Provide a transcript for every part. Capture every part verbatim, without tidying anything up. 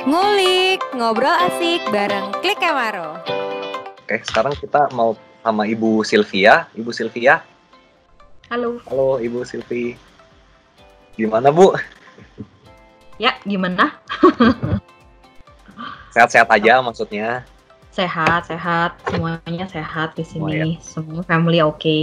Ngulik, ngobrol asik bareng Klik Emaro. Oke, sekarang kita mau sama Ibu Sylvia. Ibu Sylvia. Halo. Halo Ibu Sylvia. Gimana Bu? Ya, gimana? Sehat-sehat aja maksudnya. Sehat, sehat. Semuanya sehat di sini. Oh, ya. Semua family oke. Okay.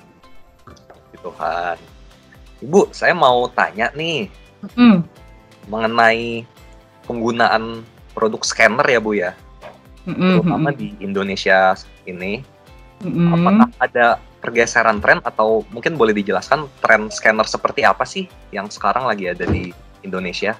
Tuhan. Ibu, saya mau tanya nih. Mm. Mengenai penggunaan produk scanner ya Bu ya. Mm-mm. Terutama di Indonesia ini. Mm-mm. Apakah ada pergeseran tren atau mungkin boleh dijelaskan tren scanner seperti apa sih yang sekarang lagi ada di Indonesia?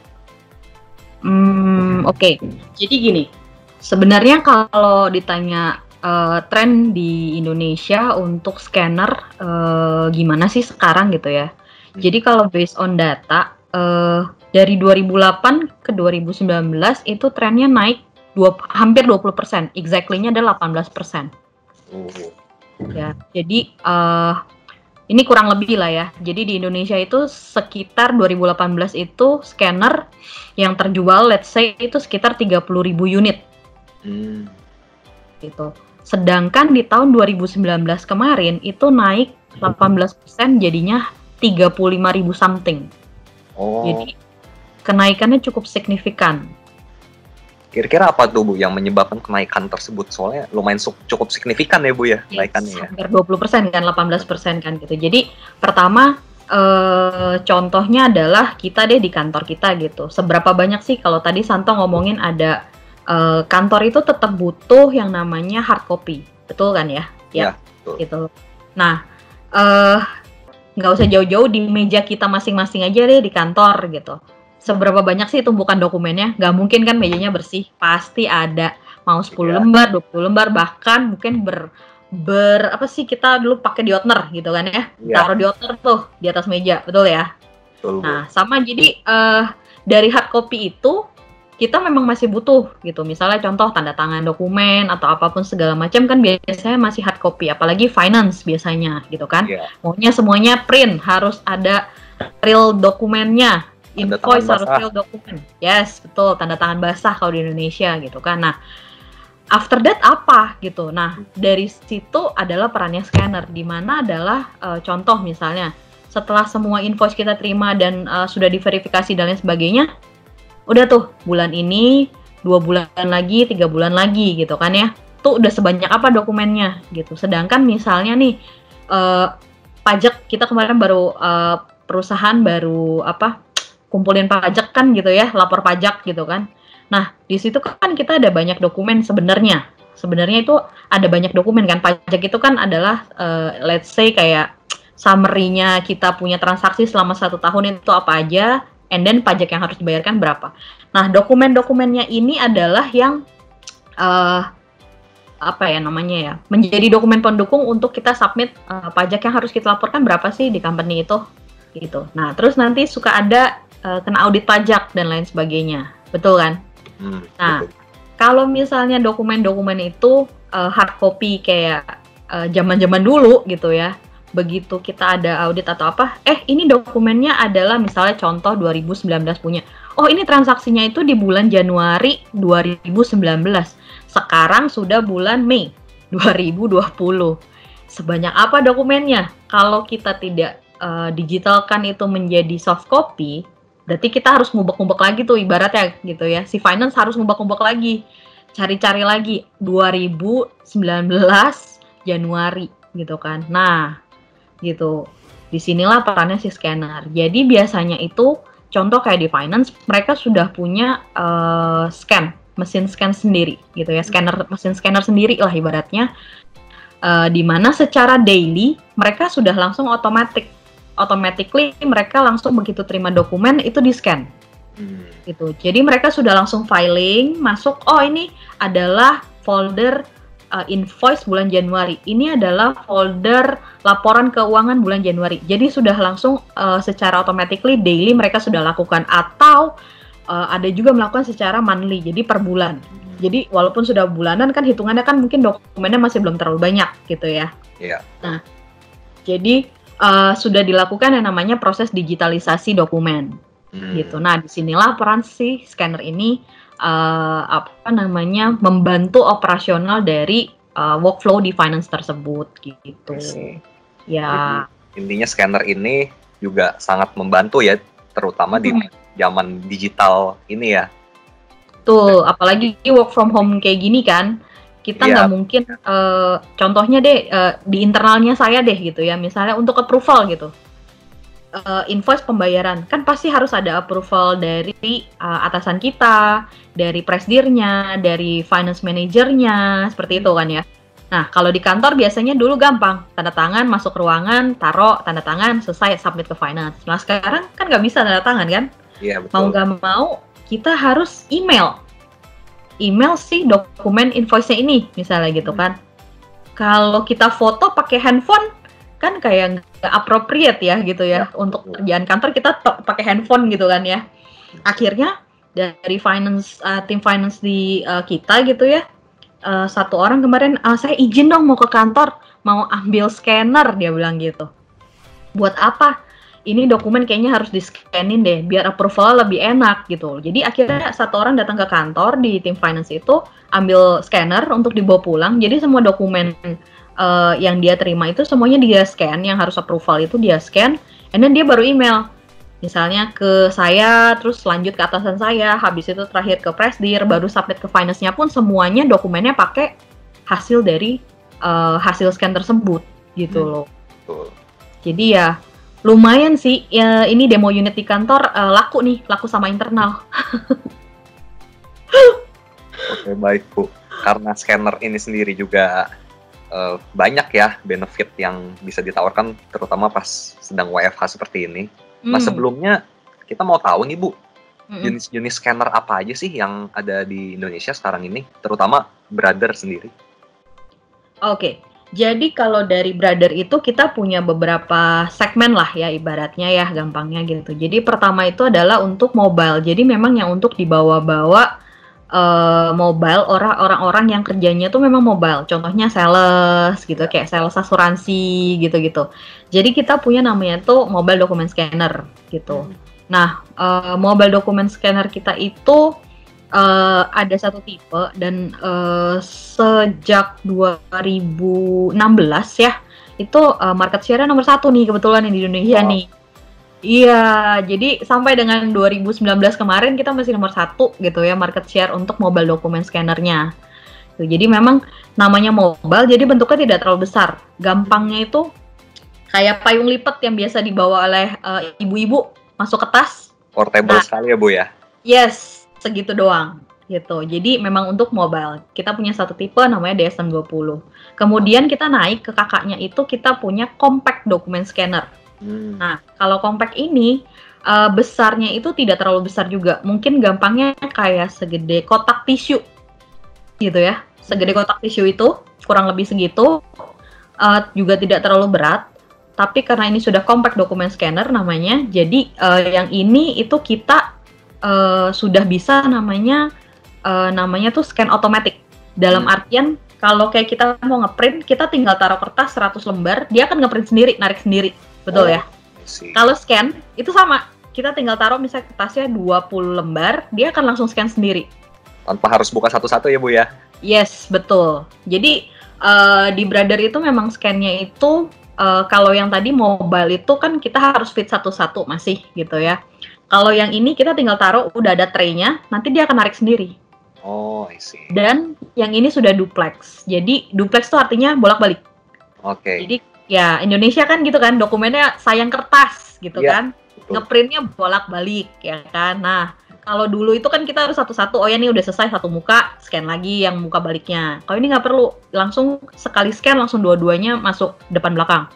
Hmm, oke. Okay. Jadi gini, sebenarnya kalau ditanya uh, tren di Indonesia untuk scanner uh, gimana sih sekarang gitu ya. Hmm. Jadi kalau based on data uh, dari dua ribu delapan ke dua ribu sembilan belas itu trennya naik dua, hampir dua puluh persen. Exactly-nya ada delapan belas persen. Oh. Ya, jadi uh, ini kurang lebih lah ya. Jadi di Indonesia itu sekitar dua ribu delapan belas itu scanner yang terjual, let's say itu sekitar tiga puluh ribu unit. Hmm. Gitu. Sedangkan di tahun dua ribu sembilan belas kemarin itu naik delapan belas persen jadinya tiga puluh lima ribu something. Oh. Jadi kenaikannya cukup signifikan. Kira-kira apa tuh Bu yang menyebabkan kenaikan tersebut? Soalnya lumayan su- cukup signifikan ya Bu ya kenaikannya ya. Hampir dua puluh persen kan, delapan belas persen kan gitu. Jadi pertama eh, contohnya adalah kita deh di kantor kita gitu. Seberapa banyak sih kalau tadi Santo ngomongin ada eh, kantor itu tetap butuh yang namanya hard copy. Betul kan ya? Ya, ya betul. Gitu. Nah, eh nggak usah jauh-jauh di meja kita masing-masing aja deh di kantor gitu. Seberapa banyak sih tumpukan dokumennya? Nggak mungkin kan mejanya bersih. Pasti ada. Mau sepuluh Iya. lembar, dua puluh lembar, bahkan mungkin ber, ber apa sih kita dulu pakai diotner gitu kan ya. Iya. Taruh diotner tuh di atas meja, betul ya? Betul, Bu. Nah, sama jadi eh, dari hard copy itu kita memang masih butuh gitu. Misalnya contoh tanda tangan dokumen atau apapun segala macam kan biasanya masih hard copy, apalagi finance biasanya gitu kan. Iya. Maunya semuanya print, harus ada real dokumennya. Tanda Invoice tangan harus basah. real dokumen. Yes, betul, tanda tangan basah kalau di Indonesia gitu kan. Nah, after that apa gitu. Nah, dari situ adalah perannya scanner, di mana adalah uh, contoh misalnya setelah semua invoice kita terima dan uh, sudah diverifikasi dan lain sebagainya, udah tuh bulan ini, dua bulan lagi, tiga bulan lagi gitu kan ya. Tuh udah sebanyak apa dokumennya gitu. Sedangkan misalnya nih uh, pajak kita kemarin baru uh, perusahaan baru apa kumpulin pajak kan gitu ya, lapor pajak gitu kan. Nah, di situ kan kita ada banyak dokumen sebenarnya. Sebenarnya itu ada banyak dokumen kan. Pajak itu kan adalah uh, let's say kayak summary-nya kita punya transaksi selama satu tahun itu apa aja, and then pajak yang harus dibayarkan berapa. Nah, dokumen-dokumennya ini adalah yang uh, apa ya namanya ya, menjadi dokumen pendukung untuk kita submit uh, pajak yang harus kita laporkan berapa sih di company itu gitu. Nah, terus nanti suka ada uh, kena audit pajak dan lain sebagainya. Betul kan? Hmm, Nah, betul. kalau misalnya dokumen-dokumen itu uh, hard copy kayak uh, zaman-zaman dulu gitu ya. Begitu kita ada audit atau apa, eh ini dokumennya adalah misalnya contoh dua ribu sembilan belas punya. Oh, ini transaksinya itu di bulan Januari dua ribu sembilan belas. Sekarang sudah bulan Mei dua ribu dua puluh. Sebanyak apa dokumennya? Kalau kita tidak uh, digitalkan itu menjadi soft copy, berarti kita harus ngubek-ngubek lagi tuh ibaratnya gitu ya. Si finance harus ngubek-ngubek lagi. Cari-cari lagi dua ribu sembilan belas Januari gitu kan. Nah, gitu. Disinilah perannya si scanner. Jadi biasanya itu contoh kayak di finance, mereka sudah punya uh, scan, mesin scan sendiri gitu ya. Scanner, mesin scanner sendiri lah ibaratnya. Uh, di mana secara daily mereka sudah langsung otomatis automatically mereka langsung begitu terima dokumen itu di scan Hmm. gitu. Jadi mereka sudah langsung filing masuk, oh ini adalah folder uh, invoice bulan Januari, ini adalah folder laporan keuangan bulan Januari. Jadi sudah langsung uh, secara automatically daily mereka sudah lakukan, atau uh, ada juga melakukan secara monthly, jadi per bulan. Jadi walaupun sudah bulanan kan hitungannya kan mungkin dokumennya masih belum terlalu banyak gitu ya. Iya. Nah, jadi uh, sudah dilakukan yang namanya proses digitalisasi dokumen. Hmm. Gitu. Nah, disinilah peran si scanner ini uh, apa namanya membantu operasional dari uh, workflow di finance tersebut gitu. Ya. Jadi, intinya scanner ini juga sangat membantu ya, terutama hmm. di zaman digital ini ya. Betul, apalagi work from home kayak gini kan, kita nggak yeah. mungkin, uh, contohnya deh uh, di internalnya saya deh gitu ya, misalnya untuk approval gitu, uh, invoice pembayaran, kan pasti harus ada approval dari uh, atasan kita, dari presidirnya, dari finance manajernya, seperti itu kan ya. Nah, kalau di kantor biasanya dulu gampang, tanda tangan, masuk ruangan, taruh, tanda tangan, selesai, submit ke finance. Nah, sekarang kan nggak bisa tanda tangan kan? Iya, betul. Mau nggak mau, kita harus email. Email sih dokumen invoice-nya ini, misalnya gitu hmm. kan. Kalau kita foto pakai handphone, kan kayak nggak appropriate ya gitu ya. ya Untuk betul. Kerjaan kantor kita t- pakai handphone gitu kan ya. Akhirnya, dari finance, uh, tim finance di uh, kita gitu ya, Uh, satu orang kemarin, uh, saya izin dong mau ke kantor, mau ambil scanner, dia bilang gitu. Buat apa? Ini dokumen kayaknya harus di-scanin deh, biar approval lebih enak gitu. Jadi akhirnya satu orang datang ke kantor di tim finance itu, ambil scanner untuk dibawa pulang. Jadi semua dokumen uh, yang dia terima itu semuanya dia scan, yang harus approval itu dia scan, and then dia baru email. Misalnya ke saya, terus lanjut ke atasan saya, habis itu terakhir ke presidir, baru submit ke finance-nya pun semuanya dokumennya pakai hasil dari uh, hasil scan tersebut gitu hmm. loh. Betul. Jadi ya lumayan sih, ya, ini demo unit di kantor uh, laku nih, laku sama internal. Oke, baik Bu. Karena scanner ini sendiri juga uh, banyak ya benefit yang bisa ditawarkan, terutama pas sedang W F H seperti ini. Nah, sebelumnya kita mau tahu nih Bu, mm-hmm. jenis-jenis scanner apa aja sih yang ada di Indonesia sekarang ini, terutama Brother sendiri? Oke, jadi kalau dari Brother itu kita punya beberapa segmen lah ya, ibaratnya ya, gampangnya gitu. Jadi pertama itu adalah untuk mobile, jadi memang yang untuk dibawa-bawa uh, mobile, orang- orang-orang yang kerjanya tuh memang mobile, contohnya sales gitu, kayak sales asuransi gitu-gitu. Jadi kita punya namanya tuh mobile document scanner gitu. Hmm. Nah, uh, mobile document scanner kita itu uh, ada satu tipe dan uh, sejak dua ribu enam belas ya, itu uh, market share-nya nomor satu nih kebetulan di Indonesia wow. nih. Iya, jadi sampai dengan dua ribu sembilan belas kemarin kita masih nomor satu gitu ya market share untuk mobile document scanner-nya. Jadi memang namanya mobile, jadi bentuknya tidak terlalu besar. Gampangnya itu kayak payung lipat yang biasa dibawa oleh uh, ibu-ibu masuk ke tas. Portable nah, sekali ya Bu ya? Yes, segitu doang gitu. Jadi memang untuk mobile. Kita punya satu tipe namanya D S M dua puluh. Kemudian kita naik ke kakaknya itu kita punya compact document scanner. Hmm. Nah, kalau compact ini uh, besarnya itu tidak terlalu besar juga. Mungkin gampangnya kayak segede kotak tisu gitu ya. Segede kotak tisu itu kurang lebih segitu. Uh, juga tidak terlalu berat. Tapi karena ini sudah compact document scanner namanya, jadi uh, yang ini itu kita uh, sudah bisa namanya uh, namanya tuh scan otomatis. Dalam hmm. artian kalau kayak kita mau ngeprint, kita tinggal taruh kertas seratus lembar, dia akan ngeprint sendiri, narik sendiri. Betul oh, ya? Kalau scan itu sama, kita tinggal taruh misalnya kertasnya dua puluh lembar, dia akan langsung scan sendiri. Tanpa harus buka satu-satu ya Bu ya? Yes, betul. Jadi uh, di Brother itu memang scan-nya itu Uh, kalau yang tadi mobile itu kan kita harus fit satu-satu masih gitu ya. Kalau yang ini kita tinggal taruh, udah ada tray-nya, nanti dia akan narik sendiri. Oh, I see. Dan yang ini sudah duplex. Jadi duplex itu artinya bolak-balik. Oke. Okay. Jadi ya Indonesia kan gitu kan, dokumennya sayang kertas gitu yeah, kan. Betul. Ngeprintnya bolak-balik ya kan. Nah, kalau dulu itu kan kita harus satu-satu, oh ya ini udah selesai satu muka, scan lagi yang muka baliknya. Kalau ini nggak perlu, langsung sekali scan, langsung dua-duanya masuk depan belakang.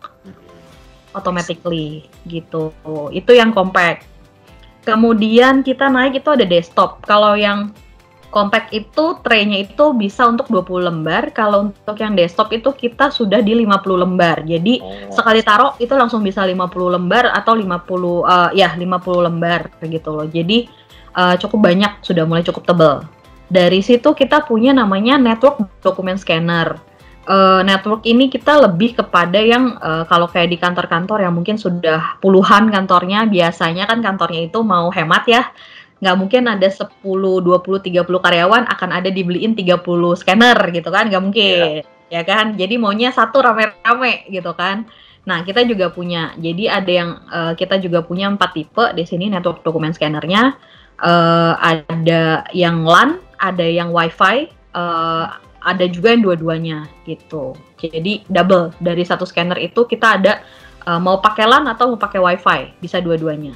Automatically, gitu. Itu yang compact. Kemudian kita naik itu ada desktop. Kalau yang compact itu, tray-nya itu bisa untuk dua puluh lembar. Kalau untuk yang desktop itu kita sudah di lima puluh lembar. Jadi oh. sekali taruh itu langsung bisa lima puluh lembar atau lima puluh, uh, ya lima puluh lembar gitu loh. Jadi Uh, cukup banyak, sudah mulai cukup tebal. Dari situ kita punya namanya network document scanner. Uh, network ini kita lebih kepada yang uh, kalau kayak di kantor-kantor yang mungkin sudah puluhan kantornya, biasanya kan kantornya itu mau hemat ya. nggak mungkin ada sepuluh, dua puluh, tiga puluh karyawan akan ada dibeliin tiga puluh scanner gitu kan, nggak mungkin. Ya kan? Jadi maunya satu rame-rame gitu kan. Nah, kita juga punya. Jadi ada yang uh, kita juga punya empat tipe di sini network dokumen scannernya. Uh, ada yang LAN, ada yang WiFi, uh, ada juga yang dua-duanya gitu. Jadi double dari satu scanner itu kita ada uh, mau pakai LAN atau mau pakai WiFi, bisa dua-duanya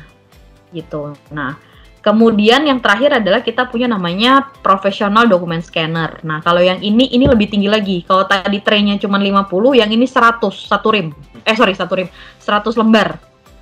gitu. Nah, kemudian yang terakhir adalah kita punya namanya professional document scanner. Nah, kalau yang ini ini lebih tinggi lagi. Kalau tadi tray-nya cuma lima puluh, yang ini seratus, satu rim. Eh sorry, satu rim, seratus lembar.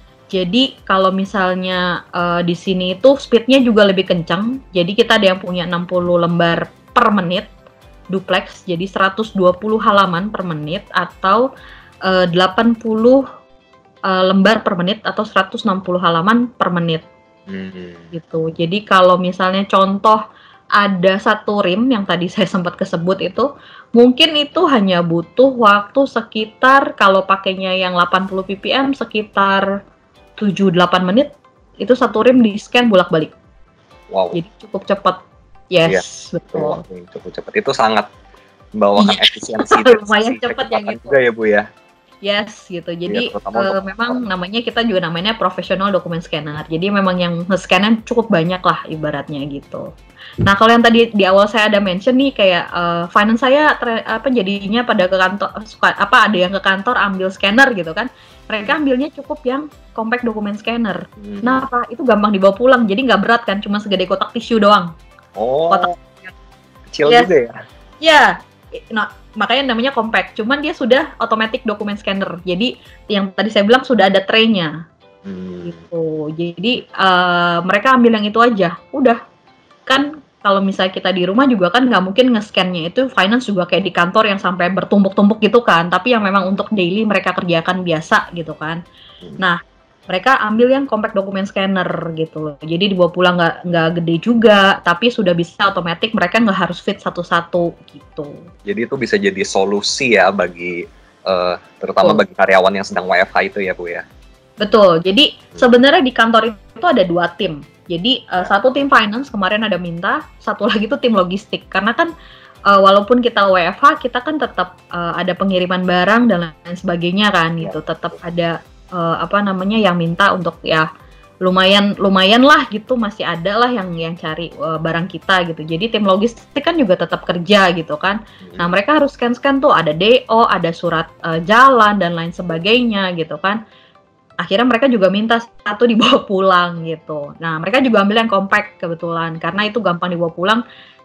Jadi kalau misalnya uh, di sini itu speed-nya juga lebih kencang. Jadi kita ada yang punya enam puluh lembar per menit, duplex. Jadi seratus dua puluh halaman per menit atau uh, delapan puluh uh, lembar per menit atau seratus enam puluh halaman per menit. Hmm. Gitu. Jadi kalau misalnya contoh ada satu rim yang tadi saya sempat kesebut itu, mungkin itu hanya butuh waktu sekitar kalau pakainya yang delapan puluh p p m sekitar tujuh delapan menit, itu satu rim di scan bolak-balik. Wow. Jadi cukup cepat. Yes, ya, betul. Wow, cukup cepat. Itu sangat membawakan efisiensi. Lumayan cepat ya gitu. Juga ya Bu ya. Yes, gitu. Jadi ya, uh, memang namanya kita juga namanya professional document scanner. Jadi memang yang nge-scan cukup banyak lah ibaratnya gitu. Nah, kalau yang tadi di awal saya ada mention nih kayak uh, finance saya tre- apa jadinya pada ke kantor suka, apa ada yang ke kantor ambil scanner gitu kan. Mereka ambilnya cukup yang compact document scanner. Hmm. Nah, apa itu gampang dibawa pulang. Jadi nggak berat kan, cuma segede kotak tisu doang. Oh. Kotak kecil yes. juga ya. Ya. Nah, makanya namanya compact. Cuman dia sudah automatic document scanner. Jadi yang tadi saya bilang sudah ada tray-nya. Hmm. Gitu. Jadi uh, mereka ambil yang itu aja. Udah. Kan kalau misalnya kita di rumah juga kan nggak mungkin nge-scan-nya itu finance juga kayak di kantor yang sampai bertumpuk-tumpuk gitu kan. Tapi yang memang untuk daily mereka kerjakan biasa gitu kan. Hmm. Nah, mereka ambil yang compact document scanner gitu. Jadi dibawa pulang nggak nggak gede juga, tapi sudah bisa otomatis mereka nggak harus fit satu-satu gitu. Jadi itu bisa jadi solusi ya bagi uh, terutama oh. bagi karyawan yang sedang W F H itu ya Bu ya. Betul. Jadi hmm. sebenarnya di kantor itu ada dua tim. Jadi uh, satu tim finance kemarin ada minta, satu lagi itu tim logistik. Karena kan uh, walaupun kita W F H, kita kan tetap uh, ada pengiriman barang dan lain sebagainya kan gitu. Ya. Tetap ada Uh, apa namanya yang minta untuk ya lumayan lumayan lah gitu, masih ada lah yang yang cari uh, barang kita gitu. Jadi tim logistik kan juga tetap kerja gitu kan. Hmm. Nah mereka harus scan-scan tuh ada D O, ada surat uh, jalan dan lain sebagainya gitu kan. Akhirnya mereka juga minta satu dibawa pulang gitu. Nah mereka juga ambil yang compact kebetulan karena itu gampang dibawa pulang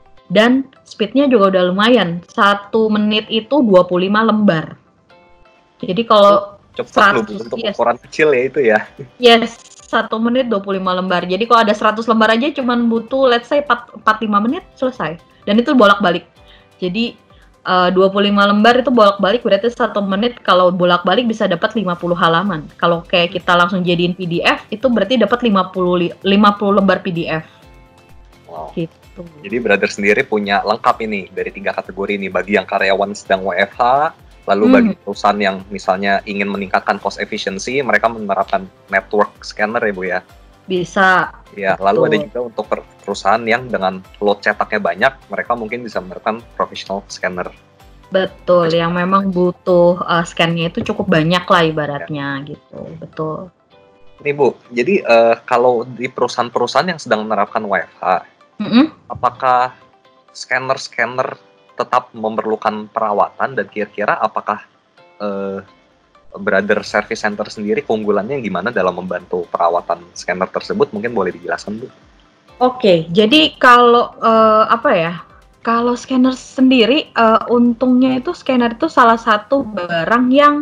dan speednya juga udah lumayan. Satu menit itu dua puluh lima lembar. Jadi kalau cepat loh untuk yes. ukuran kecil ya itu ya. Yes, satu menit dua puluh lima lembar. Jadi kalau ada seratus lembar aja cuman butuh let's say empat puluh lima menit selesai. Dan itu bolak-balik. Jadi uh, dua puluh lima lembar itu bolak-balik berarti satu menit kalau bolak-balik bisa dapat lima puluh halaman. Kalau kayak kita langsung jadiin P D F itu berarti dapat lima puluh lembar P D F. Wow. Gitu. Jadi Brother sendiri punya lengkap ini dari tiga kategori ini bagi yang karyawan sedang W F H. Lalu hmm. bagi perusahaan yang misalnya ingin meningkatkan cost efficiency, mereka menerapkan network scanner ya Bu ya? Bisa. Ya, lalu betul. Ada juga untuk perusahaan yang dengan load cetaknya banyak, mereka mungkin bisa menerapkan professional scanner. Betul, yang memang butuh uh, scan-nya itu cukup banyak lah ibaratnya ya. Gitu, betul. Nih Bu, jadi uh, kalau di perusahaan-perusahaan yang sedang menerapkan W F H, mm-hmm. apakah scanner-scanner tetap memerlukan perawatan dan kira-kira apakah uh, Brother Service Center sendiri keunggulannya gimana dalam membantu perawatan scanner tersebut? Mungkin boleh dijelaskan Bu? Oke, jadi kalau uh, apa ya? Kalau scanner sendiri, uh, untungnya itu scanner itu salah satu barang yang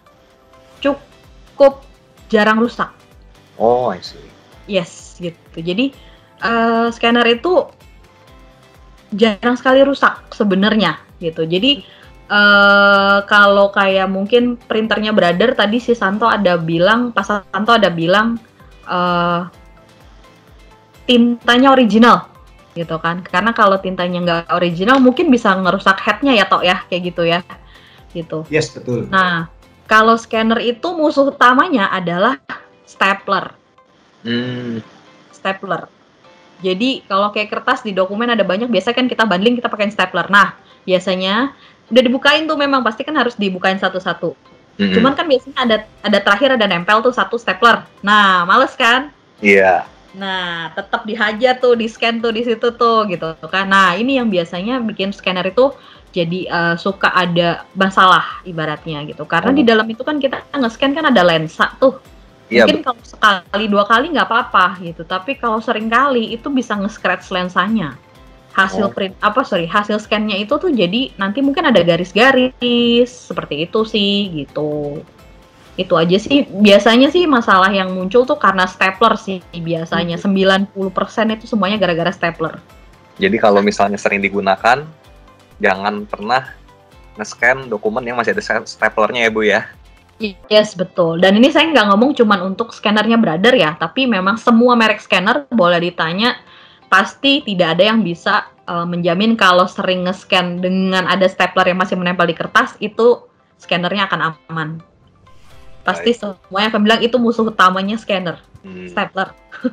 cukup jarang rusak. Oh, I see. Yes, gitu. Jadi uh, scanner itu jarang sekali rusak sebenarnya gitu. Jadi uh, kalau kayak mungkin printernya Brother tadi si Santo ada bilang, Pak Santo ada bilang uh, tintanya original gitu kan. Karena kalau tintanya nggak original mungkin bisa ngerusak headnya ya Tok ya, kayak gitu ya. Gitu. Yes, betul. Nah, kalau scanner itu musuh utamanya adalah stapler. Hmm. Stapler. Jadi kalau kayak kertas di dokumen ada banyak, biasanya kan kita bundling, kita pakai stapler. Nah, biasanya udah dibukain tuh, memang pasti kan harus dibukain satu-satu. Mm-hmm. Cuman kan biasanya ada ada terakhir ada nempel tuh satu stapler. Nah, males kan? Iya. Yeah. Nah, tetap dihajar tuh, di scan tuh di situ tuh gitu kan. Nah, ini yang biasanya bikin scanner itu jadi uh, suka ada masalah ibaratnya gitu. Karena oh. di dalam itu kan kita nge-scan kan ada lensa tuh. Ya, mungkin kalau sekali dua kali nggak apa-apa gitu, tapi kalau sering kali itu bisa nge-scratch lensanya. Hasil oh. print apa sorry hasil scan-nya itu tuh jadi nanti mungkin ada garis-garis seperti itu sih gitu. Itu aja sih biasanya sih masalah yang muncul tuh karena stapler sih biasanya. hmm. sembilan puluh persen itu semuanya gara-gara stapler. Jadi kalau misalnya sering digunakan, jangan pernah nge-scan dokumen yang masih ada staplernya ya Bu ya. Yes, betul. Dan ini saya nggak ngomong cuman untuk scannernya Brother ya, tapi memang semua merek scanner boleh ditanya, pasti tidak ada yang bisa uh, menjamin kalau sering nge-scan dengan ada stapler yang masih menempel di kertas, itu scannernya akan aman. Pasti Baik. Semuanya akan bilang itu musuh utamanya scanner, hmm. stapler.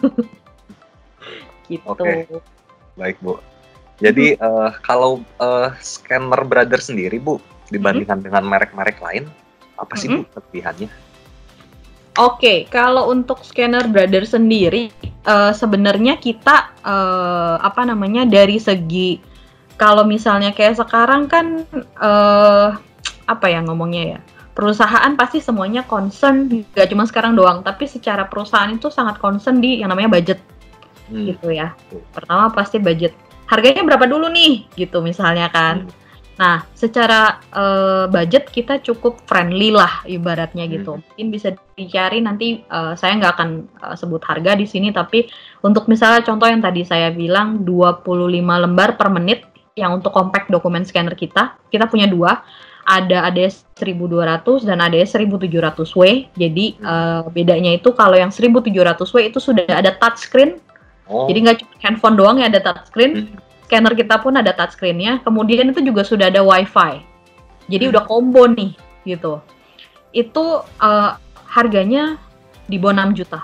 Gitu. Oke. Baik, Bu. Jadi hmm. uh, kalau uh, scanner Brother sendiri, Bu, dibandingkan hmm. dengan merek-merek lain, apa sih mm-hmm. Bu kelebihannya? Oke, okay, kalau untuk scanner Brother sendiri uh, sebenarnya kita uh, apa namanya dari segi kalau misalnya kayak sekarang kan uh, apa ya ngomongnya ya, perusahaan pasti semuanya concern, gak cuma sekarang doang, tapi secara perusahaan itu sangat concern di yang namanya budget hmm. gitu ya. Pertama pasti budget, harganya berapa dulu nih gitu misalnya kan. hmm. Nah, secara uh, budget kita cukup friendly lah ibaratnya gitu. Hmm. Mungkin bisa dicari nanti uh, saya nggak akan uh, sebut harga di sini, tapi untuk misalnya contoh yang tadi saya bilang dua puluh lima lembar per menit yang untuk compact dokumen scanner kita, kita punya dua, ada A D S seribu dua ratus dan A D S seribu tujuh ratus W. Jadi uh, bedanya itu kalau yang seribu tujuh ratus W itu sudah ada touchscreen. Oh. Jadi nggak cuma handphone doang yang ada touchscreen. Hmm. Scanner kita pun ada touchscreen-nya, kemudian itu juga sudah ada wifi. Jadi hmm. udah combo nih, gitu. Itu uh, harganya di bawah enam juta.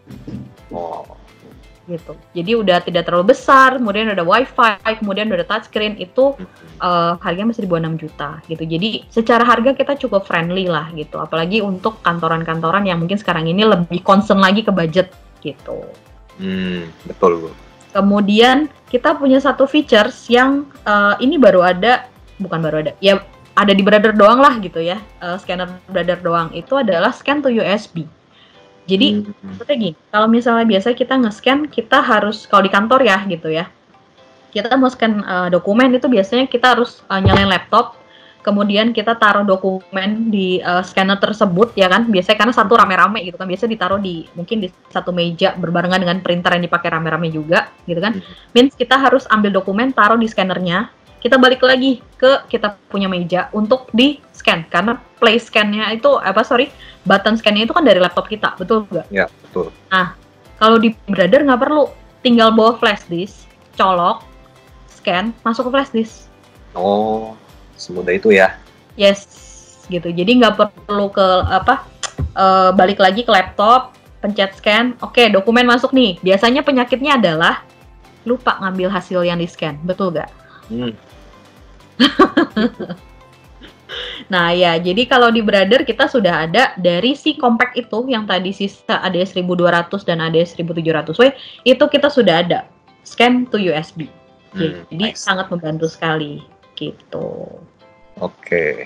Oh. Gitu. Jadi udah tidak terlalu besar, kemudian ada wifi, kemudian udah touchscreen, itu uh, harganya masih di bawah enam juta, gitu. Jadi secara harga kita cukup friendly lah, gitu. Apalagi untuk kantoran-kantoran yang mungkin sekarang ini lebih concern lagi ke budget, gitu. Hmm, betul, Bu. Kemudian kita punya satu features yang uh, ini baru ada, bukan baru ada, ya ada di Brother doang lah gitu ya, uh, scanner Brother doang, itu adalah scan to U S B. Jadi, hmm. maksudnya gini, kalau misalnya biasa kita nge-scan, kita harus, kalau di kantor ya gitu ya, kita mau scan uh, dokumen itu biasanya kita harus uh, nyalain laptop, kemudian kita taruh dokumen di uh, scanner tersebut ya kan, biasanya karena satu rame-rame gitu kan, biasa ditaruh di mungkin di satu meja berbarengan dengan printer yang dipakai rame-rame juga gitu kan. Means kita harus ambil dokumen, taruh di scannernya, kita balik lagi ke kita punya meja untuk di scan, karena play scan-nya itu apa sorry button scan-nya itu kan dari laptop kita, betul nggak? Ya, betul. Nah, kalau di Brother nggak perlu, tinggal bawa flash disk, colok, scan, masuk ke flash disk. Oh, semudah itu ya? Yes, gitu. Jadi nggak perlu ke apa uh, balik lagi ke laptop, pencet scan, oke dokumen masuk nih. Biasanya penyakitnya adalah lupa ngambil hasil yang di scan, betul nggak? Hmm. Nah ya, jadi kalau di Brother kita sudah ada dari si compact itu yang tadi sisa A D S seribu dua ratus dan A D S seribu tujuh ratus W, itu kita sudah ada scan to U S B. Jadi hmm, nice. Sangat membantu sekali gitu. Oke.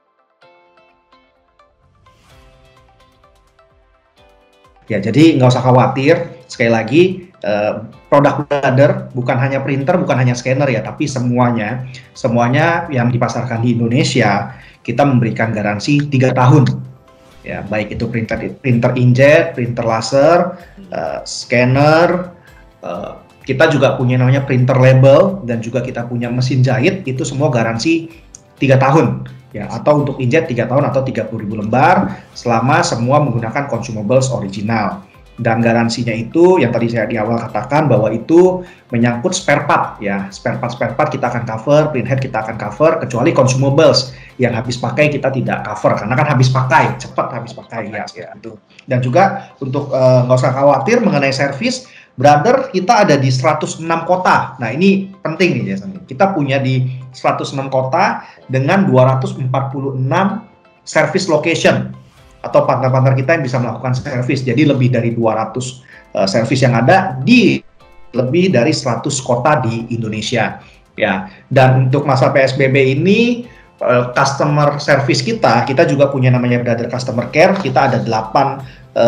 Ya, jadi nggak usah khawatir. Sekali lagi, eh, produk Brother bukan hanya printer, bukan hanya scanner ya, tapi semuanya, semuanya yang dipasarkan di Indonesia kita memberikan garansi tiga tahun. Ya, baik itu printer printer inkjet, printer laser, uh, scanner. Uh, kita juga punya namanya printer label dan juga kita punya mesin jahit, itu semua garansi tiga tahun. Ya, atau untuk inkjet tiga tahun atau tiga puluh ribu lembar selama semua menggunakan consumables original. Dan garansinya itu yang tadi saya di awal katakan bahwa itu menyangkut spare part ya, spare part spare part kita akan cover, printhead kita akan cover, kecuali consumables yang habis pakai kita tidak cover karena kan habis pakai, cepat habis pakai ya, ya. Itu. Dan juga untuk nggak uh, usah khawatir mengenai servis, Brother, kita ada di seratus enam kota. Nah, ini penting nih Jason. Kita punya di seratus enam kota dengan dua ratus empat puluh enam service location atau partner-partner kita yang bisa melakukan service. Jadi lebih dari dua ratus uh, service yang ada di lebih dari seratus kota di Indonesia. Ya, dan untuk masa P S B B ini uh, customer service kita, kita juga punya namanya Brother Customer Care. Kita ada delapan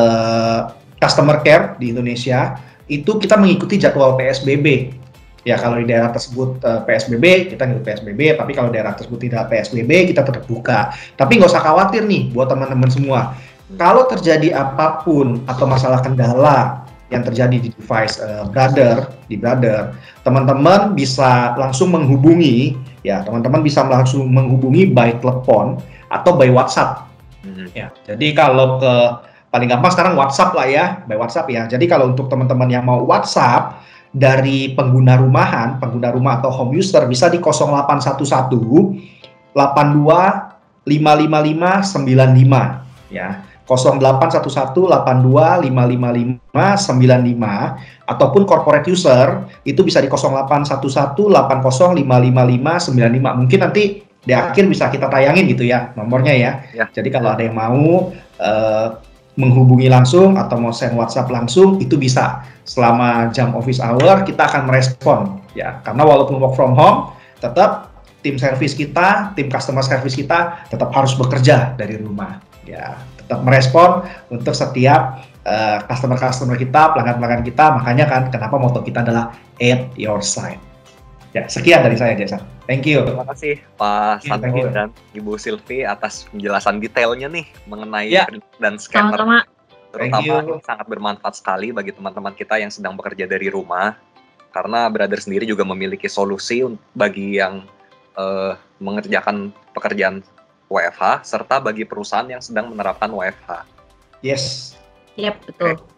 uh, customer care di Indonesia. Itu kita mengikuti jadwal P S B B. Ya, kalau di daerah tersebut uh, P S B B, kita ngikut P S B B. Tapi kalau daerah tersebut tidak P S B B, kita tetap buka. Tapi nggak usah khawatir nih buat teman-teman semua. Kalau terjadi apapun atau masalah kendala yang terjadi di device uh, Brother, di Brother, teman-teman bisa langsung menghubungi, ya teman-teman bisa langsung menghubungi by telepon atau by WhatsApp. Mm-hmm. Ya, jadi kalau ke paling gampang sekarang WhatsApp lah ya, by WhatsApp ya. Jadi kalau untuk teman-teman yang mau WhatsApp dari pengguna rumahan, pengguna rumah atau home user bisa di nol delapan satu satu delapan dua lima lima lima sembilan lima ya. nol delapan satu satu delapan dua lima lima lima sembilan lima ataupun corporate user itu bisa di nol delapan satu satu delapan nol lima lima lima sembilan lima. Mungkin nanti di akhir bisa kita tayangin gitu ya nomornya ya. Ya. Jadi kalau ada yang mau uh, menghubungi langsung atau mau send WhatsApp langsung itu bisa. Selama jam office hour kita akan merespon ya. Karena walaupun work from home tetap tim service kita, tim customer service kita tetap harus bekerja dari rumah ya. Tetap merespon untuk setiap uh, customer-customer kita, pelanggan-pelanggan kita. Makanya kan kenapa moto kita adalah at your side. Ya, sekian dari saya Jason. Thank you. Terima kasih Pak Santo dan Ibu Silvi atas penjelasan detailnya nih mengenai ya. Dan scanner. Sama-sama. Terutama ini sangat bermanfaat sekali bagi teman-teman kita yang sedang bekerja dari rumah. Karena Brother sendiri juga memiliki solusi bagi yang uh, mengerjakan pekerjaan W F H serta bagi perusahaan yang sedang menerapkan W F H. Yes. Yap, betul. Oke,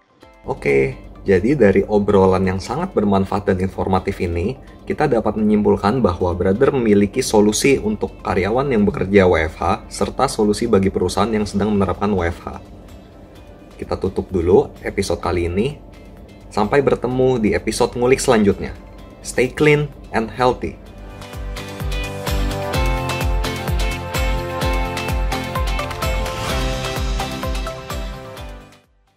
okay. Jadi dari obrolan yang sangat bermanfaat dan informatif ini, kita dapat menyimpulkan bahwa Brother memiliki solusi untuk karyawan yang bekerja W F H serta solusi bagi perusahaan yang sedang menerapkan W F H. Kita tutup dulu episode kali ini. Sampai bertemu di episode ngulik selanjutnya. Stay clean and healthy.